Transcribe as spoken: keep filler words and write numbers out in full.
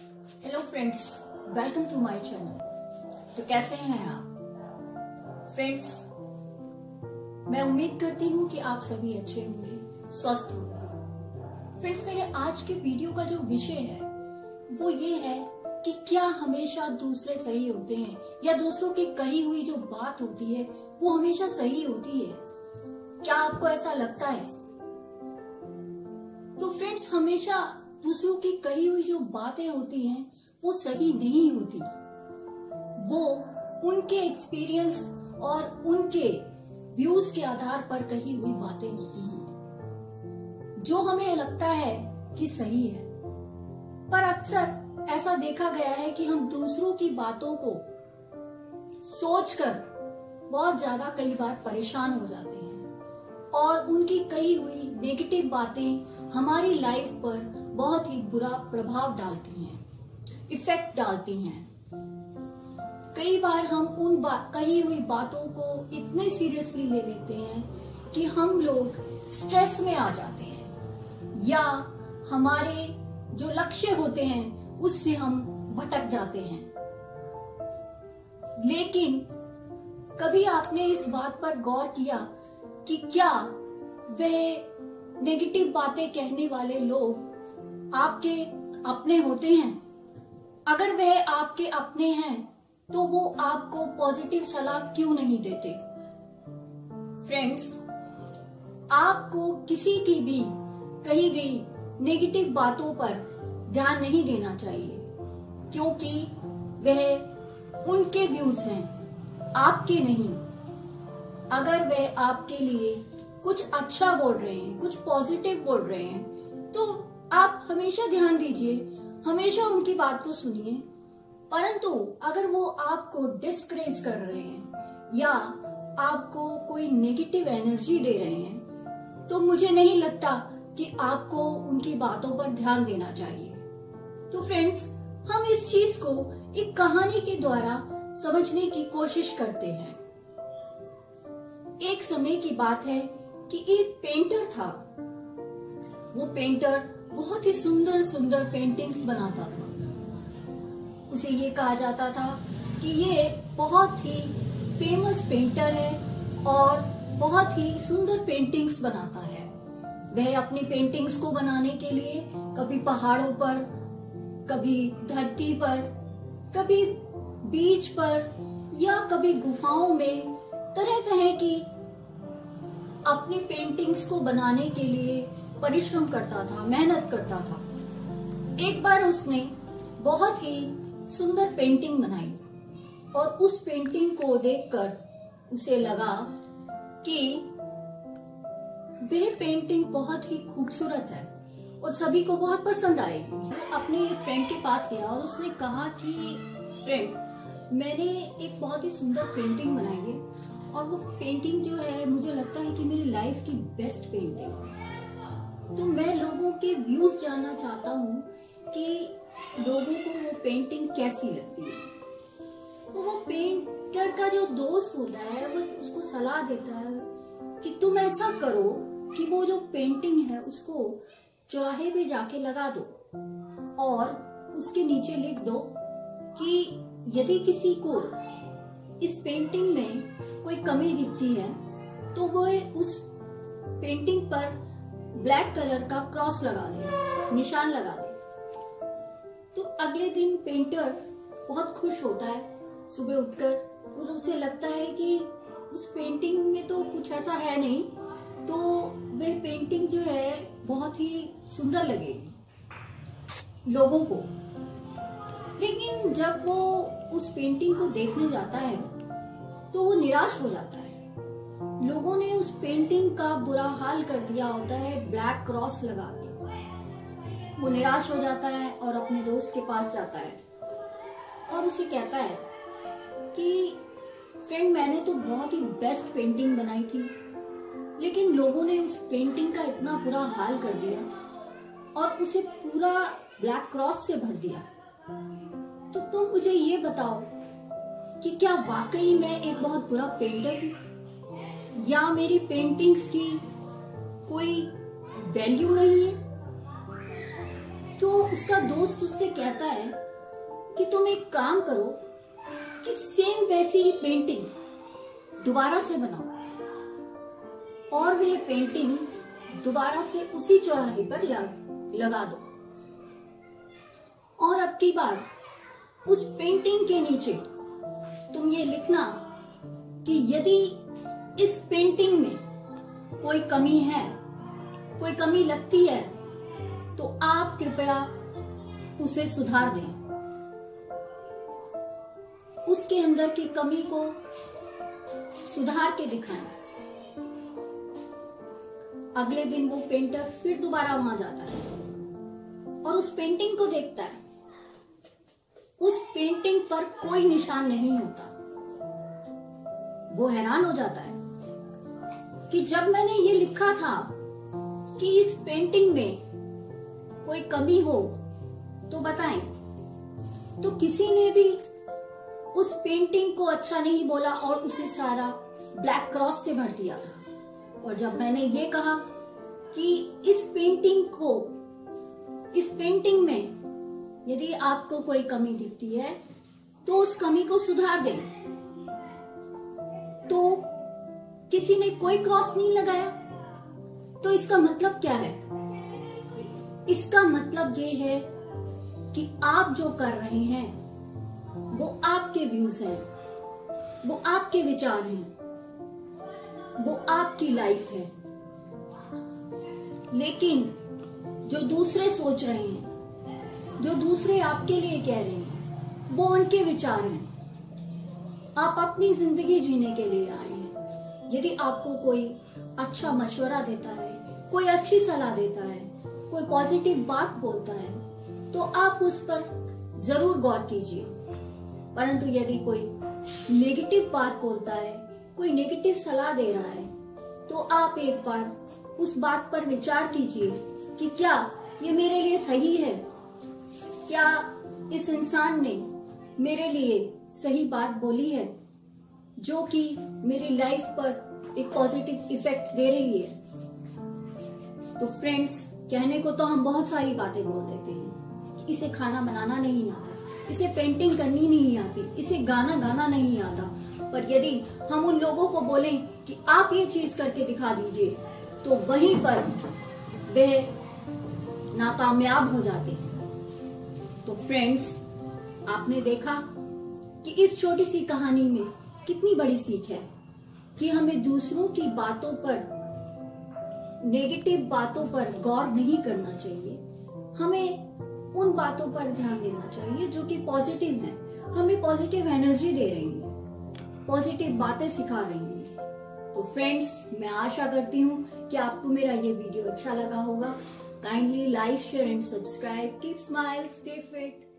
Hello friends, welcome to my channel. तो कैसे हैं आप फ्रेंड्स? मैं उम्मीद करती हूँ कि आप सभी अच्छे होंगे, स्वस्थ होंगे। फ्रेंड्स, मेरे आज के वीडियो का जो विषय है वो ये है कि क्या हमेशा दूसरे सही होते हैं या दूसरों की कही हुई जो बात होती है वो हमेशा सही होती है? क्या आपको ऐसा लगता है? तो फ्रेंड्स, हमेशा दूसरों की कही हुई जो बातें होती हैं वो सही नहीं होती। वो उनके एक्सपीरियंस और उनके व्यूज के आधार पर कही हुई बातें होती हैं जो हमें लगता है कि सही है, पर अक्सर ऐसा देखा गया है कि हम दूसरों की बातों को सोचकर बहुत ज्यादा कई बार परेशान हो जाते हैं और उनकी कही हुई नेगेटिव बातें हमारी लाइफ पर बहुत ही बुरा प्रभाव डालती हैं, इफेक्ट डालती हैं। कई बार हम उन कही हुई बातों को इतने सीरियसली ले लेते हैं कि हम लोग स्ट्रेस में आ जाते हैं या हमारे जो लक्ष्य होते हैं उससे हम भटक जाते हैं। लेकिन कभी आपने इस बात पर गौर किया कि क्या वह नेगेटिव बातें कहने वाले लोग आपके अपने होते हैं? अगर वह आपके अपने हैं तो वो आपको पॉजिटिव सलाह क्यों नहीं देते? फ्रेंड्स, आपको किसी की भी कही गई नेगेटिव बातों पर ध्यान नहीं देना चाहिए, क्योंकि वह उनके व्यूज हैं, आपके नहीं। अगर वह आपके लिए कुछ अच्छा बोल रहे हैं, कुछ पॉजिटिव बोल रहे हैं, तो आप हमेशा ध्यान दीजिए, हमेशा उनकी बात को सुनिए। परंतु अगर वो आपको डिस्करेज कर रहे हैं या आपको कोई नेगेटिव एनर्जी दे रहे हैं, तो मुझे नहीं लगता कि आपको उनकी बातों पर ध्यान देना चाहिए। तो फ्रेंड्स, हम इस चीज को एक कहानी के द्वारा समझने की कोशिश करते हैं। एक समय की बात है कि एक पेंटर था। वो पेंटर बहुत ही सुंदर सुंदर पेंटिंग्स बनाता था। उसे ये कहा जाता था कि ये बहुत ही फेमस पेंटर है और बहुत ही सुंदर पेंटिंग्स बनाता है। वह अपनी पेंटिंग्स को बनाने के लिए कभी पहाड़ों पर, कभी धरती पर, कभी बीच पर या कभी गुफाओं में तरह तरह की अपनी पेंटिंग्स को बनाने के लिए परिश्रम करता था, मेहनत करता था। एक बार उसने बहुत ही सुंदर पेंटिंग बनाई और उस पेंटिंग को देखकर उसे लगा कि वह पेंटिंग बहुत ही खूबसूरत है और सभी को बहुत पसंद आएगी। अपने फ्रेंड के पास गया और उसने कहा कि फ्रेंड, मैंने एक बहुत ही सुंदर पेंटिंग बनाई है और वो पेंटिंग जो है मुझे लगता है कि मेरी लाइफ की बेस्ट पेंटिंग है। तो मैं लोगों के व्यूज जानना चाहता हूँ कि लोगों को वो पेंटिंग कैसी लगती है। तो वो पेंटर का जो दोस्त होता है वो उसको सलाह देता है कि तुम ऐसा करो कि वो जो पेंटिंग है उसको चौराहे पे जाके लगा दो और उसके नीचे लिख दो कि यदि किसी को इस पेंटिंग में कोई कमी दिखती है तो वो उस पेंटिंग पर ब्लैक कलर का क्रॉस लगा दे, निशान लगा दे। तो अगले दिन पेंटर बहुत खुश होता है सुबह उठकर और उसे लगता है कि उस पेंटिंग में तो कुछ ऐसा है नहीं, तो वह पेंटिंग जो है बहुत ही सुंदर लगेगी लोगों को। लेकिन जब वो उस पेंटिंग को देखने जाता है तो वो निराश हो जाता है। लोगों ने उस पेंटिंग का बुरा हाल कर दिया होता है ब्लैक क्रॉस लगा के। वो निराश हो जाता है और अपने दोस्त के पास जाता है और उसे कहता है कि फ्रेंड, मैंने तो बहुत ही बेस्ट पेंटिंग बनाई थी, लेकिन लोगों ने उस पेंटिंग का इतना बुरा हाल कर दिया और उसे पूरा ब्लैक क्रॉस से भर दिया। तो तुम मुझे ये बताओ कि क्या वाकई मैं एक बहुत बुरा पेंटर हूँ या मेरी पेंटिंग्स की कोई वैल्यू नहीं है? तो उसका दोस्त उससे कहता है कि तुम एक काम करो कि सेम वैसी ही पेंटिंग दोबारा से बनाओ, और वह पेंटिंग दोबारा से उसी चौराहे पर लगा दो, और अब की बार उस पेंटिंग के नीचे तुम ये लिखना कि यदि इस पेंटिंग में कोई कमी है, कोई कमी लगती है, तो आप कृपया उसे सुधार दें। उसके अंदर की कमी को सुधार के दिखाएं। अगले दिन वो पेंटर फिर दोबारा वहां जाता है और उस पेंटिंग को देखता है। उस पेंटिंग पर कोई निशान नहीं होता। वो हैरान हो जाता है कि जब मैंने ये लिखा था कि इस पेंटिंग में कोई कमी हो तो बताएं, तो किसी ने भी उस पेंटिंग को अच्छा नहीं बोला और उसे सारा ब्लैक क्रॉस से भर दिया था। और जब मैंने ये कहा कि इस पेंटिंग को इस पेंटिंग में यदि आपको कोई कमी दिखती है तो उस कमी को सुधार दें, तो किसी ने कोई क्रॉस नहीं लगाया। तो इसका मतलब क्या है? इसका मतलब ये है कि आप जो कर रहे हैं वो आपके व्यूज हैं, वो आपके विचार हैं, वो आपकी लाइफ है। लेकिन जो दूसरे सोच रहे हैं, जो दूसरे आपके लिए कह रहे हैं, वो उनके विचार हैं। आप अपनी जिंदगी जीने के लिए आए हैं। यदि आपको कोई अच्छा मशवरा देता है, कोई अच्छी सलाह देता है, कोई पॉजिटिव बात बोलता है, तो आप उस पर जरूर गौर कीजिए। परंतु यदि कोई नेगेटिव बात बोलता है, कोई नेगेटिव सलाह दे रहा है, तो आप एक बार उस बात पर विचार कीजिए कि क्या ये मेरे लिए सही है, क्या इस इंसान ने मेरे लिए सही बात बोली है जो कि मेरी लाइफ पर एक पॉजिटिव इफेक्ट दे रही है। तो फ्रेंड्स, कहने को तो हम बहुत सारी बातें बोल देते हैं। इसे खाना बनाना नहीं आता, इसे पेंटिंग करनी नहीं आती, इसे गाना गाना नहीं आता, पर यदि हम उन लोगों को बोलें कि आप ये चीज करके दिखा दीजिए, तो वहीं पर वह नाकामयाब हो जाते हैं। तो फ्रेंड्स, आपने देखा कि इस छोटी सी कहानी में कितनी बड़ी सीख है कि हमें दूसरों की बातों पर, नेगेटिव बातों पर गौर नहीं करना चाहिए। हमें उन बातों पर ध्यान देना चाहिए जो कि पॉजिटिव हैं, हमें पॉजिटिव एनर्जी दे रही हैं, पॉजिटिव बातें सिखा रही हैं। तो फ्रेंड्स, मैं आशा करती हूँ कि आपको मेरा ये वीडियो अच्छा लगा होगा। Kindly like, share and subscribe. Keep smile, stay fit.